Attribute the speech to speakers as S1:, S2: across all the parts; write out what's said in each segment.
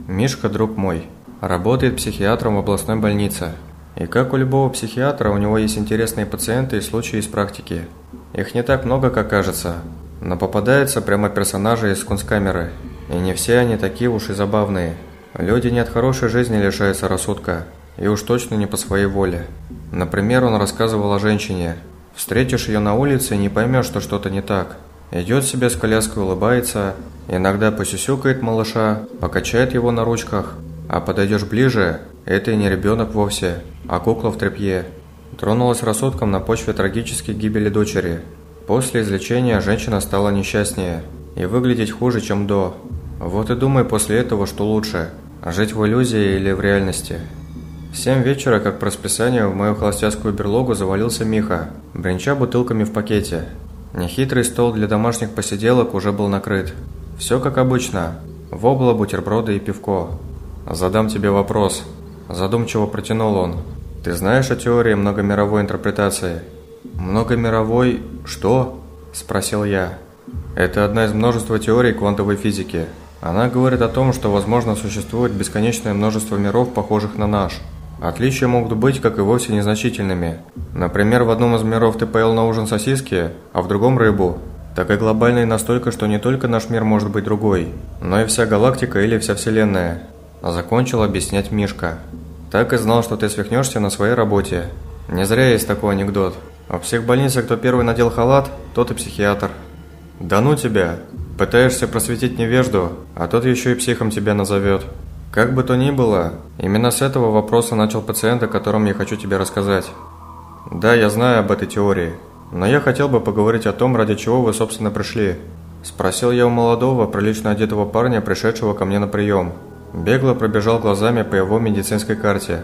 S1: Мишка, друг мой, работает психиатром в областной больнице. И как у любого психиатра, у него есть интересные пациенты и случаи из практики. Их не так много, как кажется, но попадаются прямо персонажи из кунсткамеры. И не все они такие уж и забавные. Люди не от хорошей жизни лишаются рассудка, и уж точно не по своей воле. Например, он рассказывал о женщине. Встретишь ее на улице и не поймешь, что что-то не так. Идет себе с коляской, улыбается, иногда посюсюкает малыша, покачает его на ручках, а подойдешь ближе, это и не ребенок вовсе, а кукла в тряпье. Тронулась рассудком на почве трагической гибели дочери. После излечения женщина стала несчастнее и выглядеть хуже, чем до. Вот и думай после этого, что лучше – жить в иллюзии или в реальности. В 7 вечера, как по расписанию, в мою холостяцкую берлогу завалился Миха, бренча бутылками в пакете. Нехитрый стол для домашних посиделок уже был накрыт. Все как обычно. Вобла, бутерброды и пивко. «Задам тебе вопрос», – задумчиво протянул он. «Ты знаешь о теории многомировой интерпретации?» «Многомировой... что?» – спросил я. «Это одна из множества теорий квантовой физики. Она говорит о том, что, возможно, существует бесконечное множество миров, похожих на наш. Отличия могут быть как и вовсе незначительными. Например, в одном из миров ты поел на ужин сосиски, а в другом рыбу. Так и глобальной настолько, что не только наш мир может быть другой, но и вся галактика или вся Вселенная». Закончил объяснять Мишка. «Так и знал, что ты свихнешься на своей работе. Не зря есть такой анекдот. В психбольнице кто первый надел халат, тот и психиатр». «Да ну тебя! Пытаешься просветить невежду, а тот еще и психом тебя назовет». Как бы то ни было, именно с этого вопроса начал пациент, о котором я хочу тебе рассказать. «Да, я знаю об этой теории, но я хотел бы поговорить о том, ради чего вы, собственно, пришли». Спросил я у молодого, прилично одетого парня, пришедшего ко мне на прием. Бегло пробежал глазами по его медицинской карте.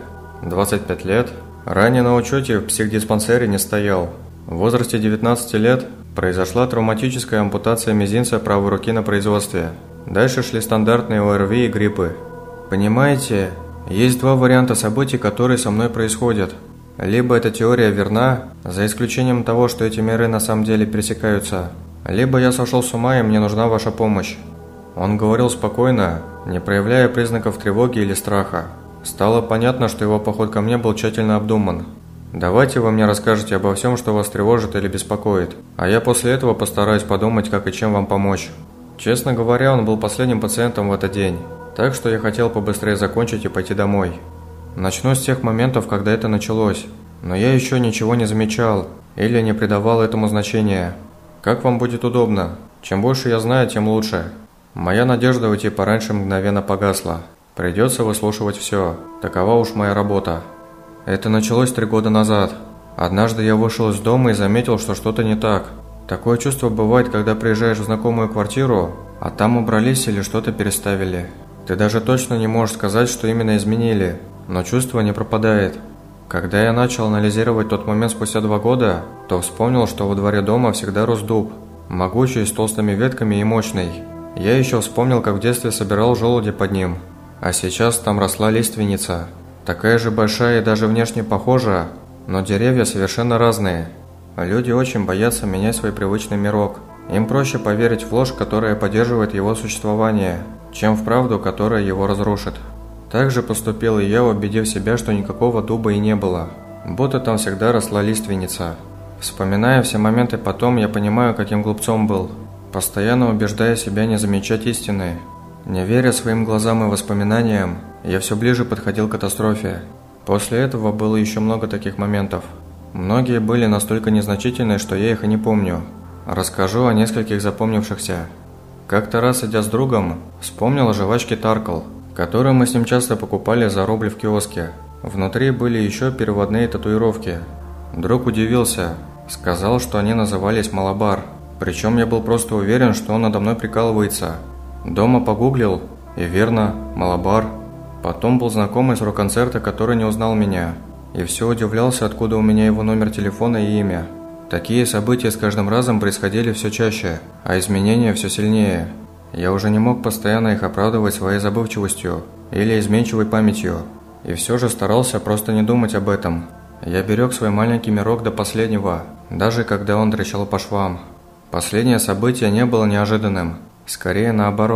S1: 25 лет. Ранее на учете в психдиспансере не стоял. В возрасте 19 лет произошла травматическая ампутация мизинца правой руки на производстве. Дальше шли стандартные ОРВИ и гриппы. Понимаете, есть два варианта событий, которые со мной происходят. Либо эта теория верна, за исключением того, что эти миры на самом деле пересекаются, либо я сошел с ума и мне нужна ваша помощь. Он говорил спокойно, не проявляя признаков тревоги или страха. Стало понятно, что его поход ко мне был тщательно обдуман. Давайте вы мне расскажете обо всем, что вас тревожит или беспокоит, а я после этого постараюсь подумать, как и чем вам помочь. Честно говоря, он был последним пациентом в этот день. Так что я хотел побыстрее закончить и пойти домой. Начну с тех моментов, когда это началось. Но я еще ничего не замечал или не придавал этому значения. Как вам будет удобно? Чем больше я знаю, тем лучше. Моя надежда уйти пораньше мгновенно погасла. Придется выслушивать все. Такова уж моя работа. Это началось 3 года назад. Однажды я вышел из дома и заметил, что что-то не так. Такое чувство бывает, когда приезжаешь в знакомую квартиру, а там убрались или что-то переставили. Ты даже точно не можешь сказать, что именно изменили, но чувство не пропадает. Когда я начал анализировать тот момент спустя 2 года, то вспомнил, что во дворе дома всегда рос дуб, могучий, с толстыми ветками и мощный. Я еще вспомнил, как в детстве собирал желуди под ним, а сейчас там росла лиственница. Такая же большая и даже внешне похожа, но деревья совершенно разные. Люди очень боятся менять свой привычный мирок. Им проще поверить в ложь, которая поддерживает его существование, чем в правду, которая его разрушит. Так же поступил и я, убедив себя, что никакого дуба и не было, будто там всегда росла лиственница. Вспоминая все моменты потом, я понимаю, каким глупцом был, постоянно убеждая себя не замечать истины. Не веря своим глазам и воспоминаниям, я все ближе подходил к катастрофе. После этого было еще много таких моментов. Многие были настолько незначительны, что я их и не помню. Расскажу о нескольких запомнившихся. Как-то раз, идя с другом, вспомнил о жвачке Таркл, которую мы с ним часто покупали за рубль в киоске. Внутри были еще переводные татуировки. Друг удивился, сказал, что они назывались «Малабар». Причем я был просто уверен, что он надо мной прикалывается. Дома погуглил, и верно, «Малабар». Потом был знакомый с рок-концерта, который не узнал меня. И все удивлялся, откуда у меня его номер телефона и имя. Такие события с каждым разом происходили все чаще, а изменения все сильнее. Я уже не мог постоянно их оправдывать своей забывчивостью или изменчивой памятью, и все же старался просто не думать об этом. Я берег свой маленький мирок до последнего, даже когда он трещал по швам. Последнее событие не было неожиданным, скорее наоборот.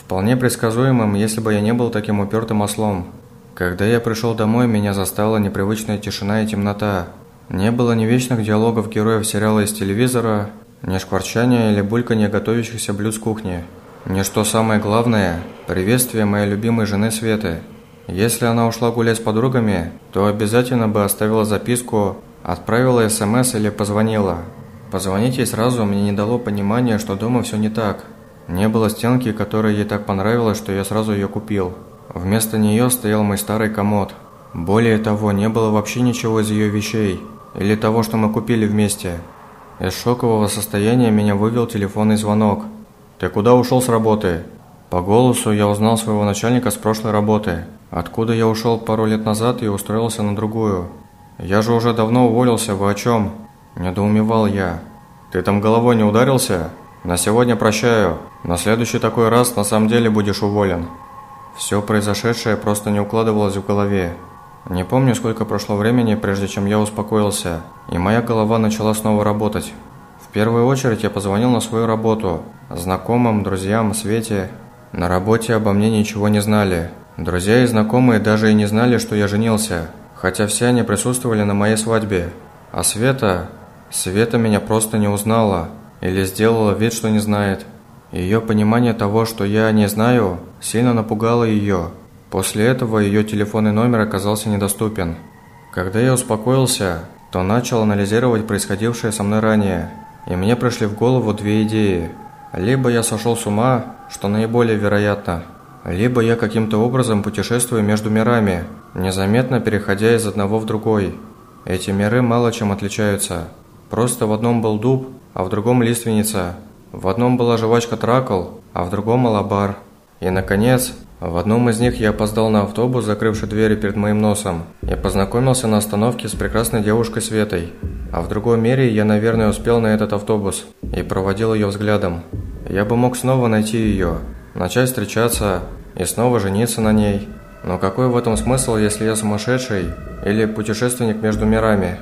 S1: Вполне предсказуемым, если бы я не был таким упертым ослом. Когда я пришел домой, меня застала непривычная тишина и темнота. Не было ни вечных диалогов героев сериала из телевизора, ни шкварчания или бульканья готовящихся блюд с кухни. Ни, что самое главное, приветствие моей любимой жены Светы. Если она ушла гулять с подругами, то обязательно бы оставила записку, отправила СМС или позвонила. Позвонить ей сразу мне не дало понимания, что дома все не так. Не было стенки, которая ей так понравилась, что я сразу ее купил. Вместо нее стоял мой старый комод. Более того, не было вообще ничего из ее вещей, или того, что мы купили вместе. Из шокового состояния меня вывел телефонный звонок. «Ты куда ушел с работы?» По голосу я узнал своего начальника с прошлой работы, откуда я ушел пару лет назад и устроился на другую. «Я же уже давно уволился, вы о чем?» – недоумевал я. «Ты там головой не ударился? На сегодня прощаю, на следующий такой раз на самом деле будешь уволен». Все произошедшее просто не укладывалось в голове. Не помню, сколько прошло времени, прежде чем я успокоился, и моя голова начала снова работать. В первую очередь я позвонил на свою работу, знакомым, друзьям, Свете. На работе обо мне ничего не знали. Друзья и знакомые даже и не знали, что я женился, хотя все они присутствовали на моей свадьбе. А Света меня просто не узнала или сделала вид, что не знает. Ее понимание того, что я не знаю, сильно напугало ее. После этого ее телефонный номер оказался недоступен. Когда я успокоился, то начал анализировать происходившее со мной ранее, и мне пришли в голову две идеи. Либо я сошел с ума, что наиболее вероятно, либо я каким-то образом путешествую между мирами, незаметно переходя из одного в другой. Эти миры мало чем отличаются. Просто в одном был дуб, а в другом лиственница. В одном была жвачка Тракл, а в другом малабар. И, наконец, в одном из них я опоздал на автобус, закрывший двери перед моим носом, и познакомился на остановке с прекрасной девушкой Светой. А в другом мире я, наверное, успел на этот автобус и проводил ее взглядом. Я бы мог снова найти ее, начать встречаться и снова жениться на ней. Но какой в этом смысл, если я сумасшедший или путешественник между мирами?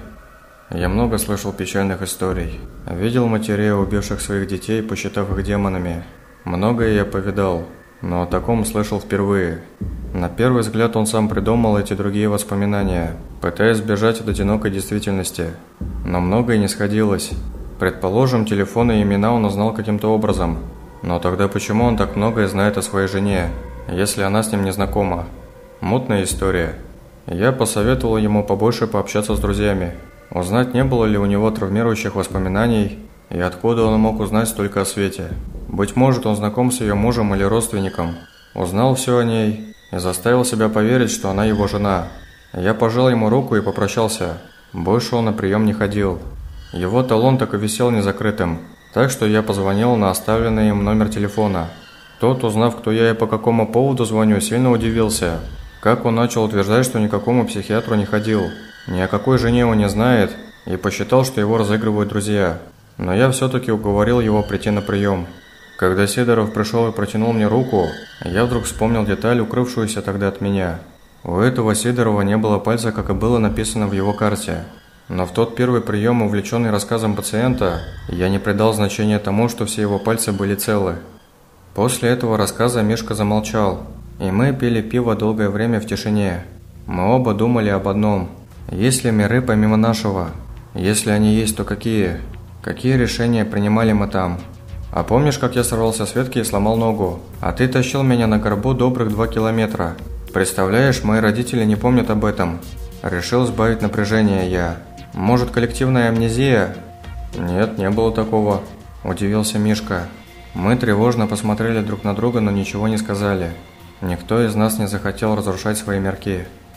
S1: Я много слышал печальных историй. Видел матерей, убивших своих детей, посчитав их демонами. Многое я повидал, но о таком слышал впервые. На первый взгляд он сам придумал эти другие воспоминания, пытаясь сбежать от одинокой действительности. Но многое не сходилось. Предположим, телефоны и имена он узнал каким-то образом. Но тогда почему он так многое знает о своей жене, если она с ним не знакома? Мутная история. Я посоветовал ему побольше пообщаться с друзьями. Узнать, не было ли у него травмирующих воспоминаний, и откуда он мог узнать столько о Свете. Быть может, он знаком с ее мужем или родственником, узнал все о ней и заставил себя поверить, что она его жена. Я пожал ему руку и попрощался. Больше он на прием не ходил. Его талон так и висел незакрытым, так что я позвонил на оставленный им номер телефона. Тот, узнав, кто я и по какому поводу звоню, сильно удивился. Как он начал утверждать, что никакому психиатру не ходил, ни о какой жене он не знает, и посчитал, что его разыгрывают друзья. Но я все-таки уговорил его прийти на прием. Когда Сидоров пришел и протянул мне руку, я вдруг вспомнил деталь, укрывшуюся тогда от меня. У этого Сидорова не было пальца, как и было написано в его карте. Но в тот первый прием, увлеченный рассказом пациента, я не придал значения тому, что все его пальцы были целы. После этого рассказа Мишка замолчал, и мы пили пиво долгое время в тишине. Мы оба думали об одном. Есть ли миры помимо нашего? Если они есть, то какие? Какие решения принимали мы там? А помнишь, как я сорвался с ветки и сломал ногу? А ты тащил меня на горбу добрых 2 километра. Представляешь, мои родители не помнят об этом. Решил сбавить напряжение я. Может, коллективная амнезия? Нет, не было такого, удивился Мишка. Мы тревожно посмотрели друг на друга, но ничего не сказали. Никто из нас не захотел разрушать свои мирки.